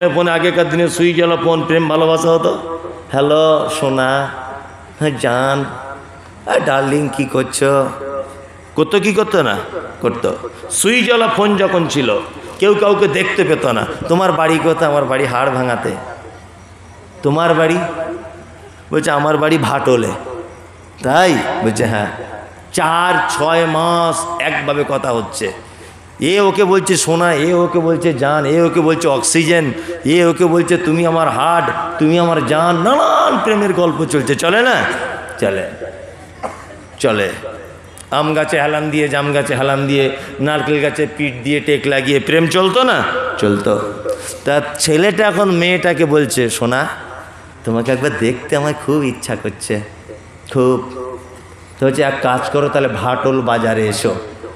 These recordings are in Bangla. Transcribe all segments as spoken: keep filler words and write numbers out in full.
ফোনে আগেকার দিনে সুইচ ওয়ালা ফোন, প্রেম ভালোবাসা হতো। হ্যালো সোনা, হ্যাঁ জান, ডার্লিং কি করছো, করতো কি করতো না করতো। সুইচ ওয়ালা ফোন যখন ছিল কেউ কাউকে দেখতে পেত না। তোমার বাড়ি কোথায়? আমার বাড়ি হাড় ভাঙাতে। তোমার বাড়ি? বলছে আমার বাড়ি ভাটলে। তাই? বলছে হ্যাঁ। চার ছয় মাস একভাবে কথা হচ্ছে। এ ওকে বলছে সোনা, এ ওকে বলছে জান, এ ওকে বলছে অক্সিজেন, এ ওকে বলছে তুমি আমার হার্ট, তুমি আমার জান। নানান প্রেমের গল্প চলছে। চলে না? চলে চলে আম গাছে হেলান দিয়ে, জাম গাছে হেলান দিয়ে, নারকেল গাছে পিঠ দিয়ে টেক লাগিয়ে প্রেম চলতো না? চলতো। তা ছেলেটা এখন মেয়েটাকে বলছে সোনা তোমাকে একবার দেখতে আমার খুব ইচ্ছা করছে, খুব। তো হচ্ছে এক কাজ করো তাহলে ভাটল বাজারে এসো।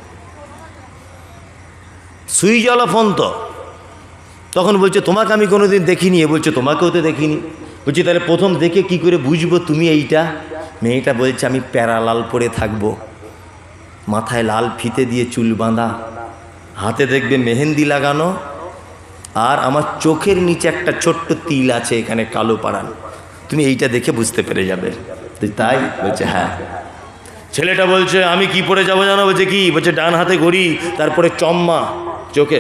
সুইচওয়ালা ফোন তো। তখন বলছে তোমাকে আমি কোনোদিন দেখিনি। এ বলছে তোমাকেও তো দেখিনি। বলছি তাহলে প্রথম দেখে কি করে বুঝবো তুমি এইটা? মেয়েটা বলছে আমি প্যারালাল পরে থাকবো, মাথায় লাল ফিতে দিয়ে চুল বাঁধা, হাতে দেখবে মেহেন্দি লাগানো, আর আমার চোখের নিচে একটা ছোট্ট তিল আছে এখানে কালো পাড়ান। তুমি এইটা দেখে বুঝতে পেরে যাবে। তাই? বলছে হ্যাঁ। ছেলেটা বলছে আমি কি পরে যাবো জানো? বলছে কি? বলছে ডান হাতে ঘড়ি, তারপরে চম্মা চোখে,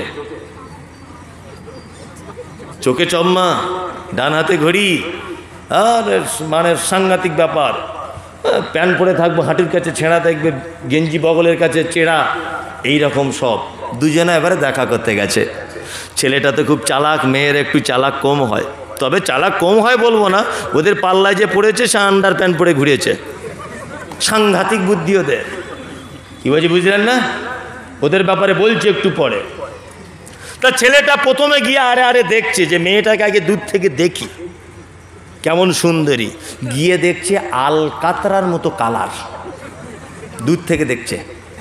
চোখে চম্মা, ডান হাতে ঘড়ি, আর মানে সাংঘাতিক ব্যাপার। প্যান্ট পরে থাকবো, হাঁটুর কাছে ছেঁড়া দেখবে, গেঞ্জি বগলের কাছে চেড়া, এইরকম সব। দুজনে এবারে দেখা করতে গেছে। ছেলেটা তো খুব চালাক, মেয়ের একটু চালাক কম হয়। তবে চালাক কম হয় বলবো না, ওদের পাল্লায় যে পড়েছে সে আন্ডার প্যান্ট পরে ঘুরেছে। সাংঘাতিক বুদ্ধি ওদের। কি বলছি বুঝলেন না? ওদের ব্যাপারে বলছে একটু পরে। তা ছেলেটা প্রথমে গিয়ে আরে আরে দেখছে যে মেয়েটাকে আগে দূর থেকে দেখি কেমন সুন্দরী। গিয়ে দেখছে আলকাতরার মতো কালার। দূর থেকে দেখছে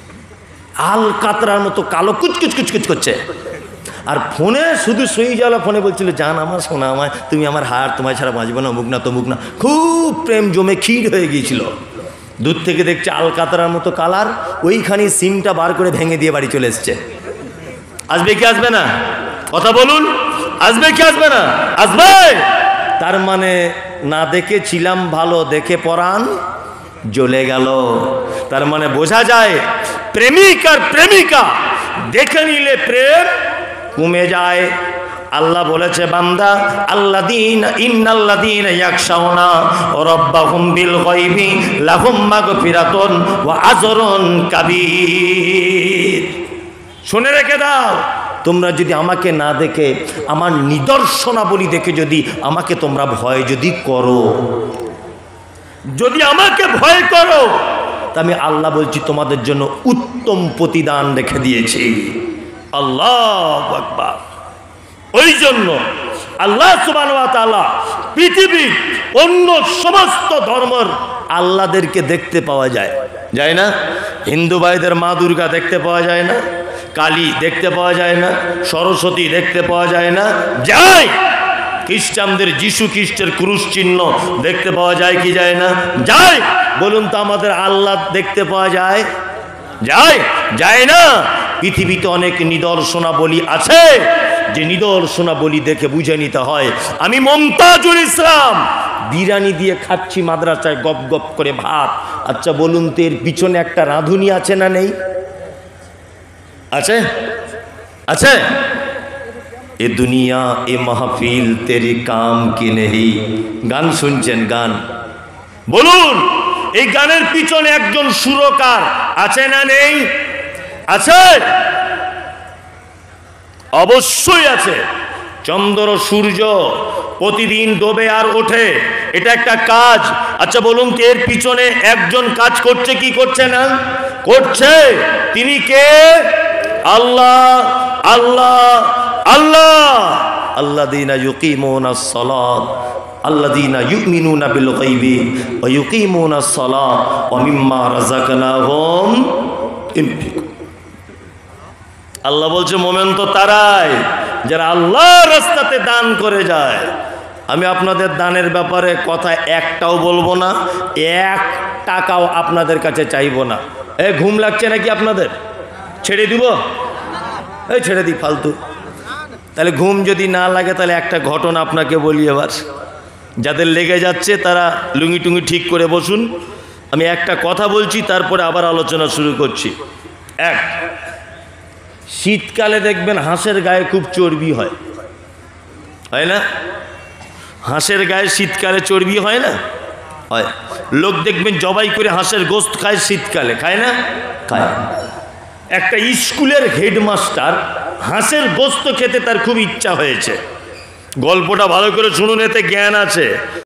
আলকাতরার মতো কালো, কুচকুচ কুচকুচ করছে। আর ফোনে শুধু সুইচ ওয়ালা ফোনে বলছিল জান আমার সোনা আমায়, তুমি আমার হার, তোমার ছাড়া বাঁচবো না, অমুক না তমুক না। খুব প্রেম জমে ক্ষীর হয়ে গিয়েছিল। দূর থেকে দেখছে আলকাতরার মতো কালার। ওইখানে সিমটা বার করে ভেঙে দিয়ে বাড়ি চলে এসছে। আসবে কি আসবে না? কথা বলুন, আসবে কি আসবে না? আসবে। তার মানে না দেখে ছিলাম ভালো, দেখে পরাণ জ্বলে গেল। তার মানে বোঝা যায় প্রেমিক আর প্রেমিকা দেখে নিলে প্রেম কমে যায়। আল্লাহ বলেছে বান্দা আল্লাযীনা ইন্নাল্লাযীনা ইয়াখশাউনা রাব্বাহুম বিল গায়বি লাহুম মাগফিরাতুন ওয়া আজরুন কাবীর। শুনে রেখে দাও, তোমরা যদি আমাকে না দেখে, আমার নিদর্শনাবলী দেখে যদি আমাকে তোমরা ভয় যদি করো, যদি আমাকে ভয় করো, তা আমি আল্লাহ বলছি তোমাদের জন্য উত্তম প্রতিদান রেখে দিয়েছি। আল্লাহু আকবার। ওই জন্য আল্লাহ সুবহানাহু ওয়া তাআলা পৃথিবীর অন্য সমস্ত ধর্মের আল্লাহদেরকে দেখতে পাওয়া যায়, যায় না? হিন্দু ভাইদের মা দুর্গা দেখতে পাওয়া যায় না? কালী দেখতে পাওয়া যায় না? সরস্বতী দেখতে পাওয়া যায় না? যায়। খ্রিস্টানদের যিশু খ্রিস্টের ক্রুশ চিহ্ন দেখতে পাওয়া যায় কি যায় না? যায়। বলুন তো আমাদের আল্লাহ দেখতে পাওয়া যায়? যায়? যায় না। পৃথিবীতে অনেক নিদর্শনাবলী আছে, যে নিদর্শনাবলী দেখে বুঝে নিতে হয়। আমি মমতাজুল ইসলাম বিরিয়ানি দিয়ে খাচ্ছি মাদ্রাসায় গপ গপ করে ভাত। আচ্ছা বলুন তো এর পিছনে একটা রাঁধুনি আছে না নেই? আছে? আছে? এ দুনিয়া এ মাহফিল তেরি কাম কি নেহি। গান শুনছেন? গান বলুন, এই গানের পিছনে একজন সুরকার আছে না নেই? আছে, অবশ্যই আছে। চন্দ্র সূর্য প্রতিদিন ডোবে আর ওঠে, এটা একটা কাজ। আচ্ছা বলুন তো এর পিছনে একজন কাজ করছে কি করছে না? করছে। তিনি কে? আল্লাহ। আল্লাহ আল্লাহ আল্লাযীনা ইউকিমুনাস সালাত আল্লাযীনা ইউমিনুনা বিল গায়বি ওয়া ইউকিমুনাস সালাত ওয়া মিম্মা রাযাকনাহুম ইউনফিকুন। আল্লাহ বলছে মোমেন তো তারাই যারা আল্লাহর রাস্তাতে দান করে যায়। আমি আপনাদের দানের ব্যাপারে কথা একটাও বলবো না, এক টাকাও আপনাদের কাছে চাইবো না। এ ঘুম লাগছে নাকি আপনাদের? ছেড়ে দিব? এই ছেড়ে দিই ফালতু। তাহলে ঘুম যদি না লাগে তাহলে একটা ঘটনা আপনাকে বলি এবার, যাদের লেগে যাচ্ছে তারা লুঙ্গি টুঙ্গি ঠিক করে বসুন। আমি একটা কথা বলছি, তারপরে আবার আলোচনা শুরু করছি। এক, শীতকালে দেখবেন হাঁসের গায়ে খুব চর্বি হয়, হয় না? হাঁসের গায়ে শীতকালে চর্বি হয় না? হয়। লোক দেখবেন জবাই করে হাঁসের গোশত খায় শীতকালে, খায় না? খায়। একটা স্কুলের হেডমাস্টার হাঁসের গোশত খেতে তার খুব ইচ্ছা হয়েছে। গল্পটা ভালো করে শুনুন, এতে জ্ঞান আছে।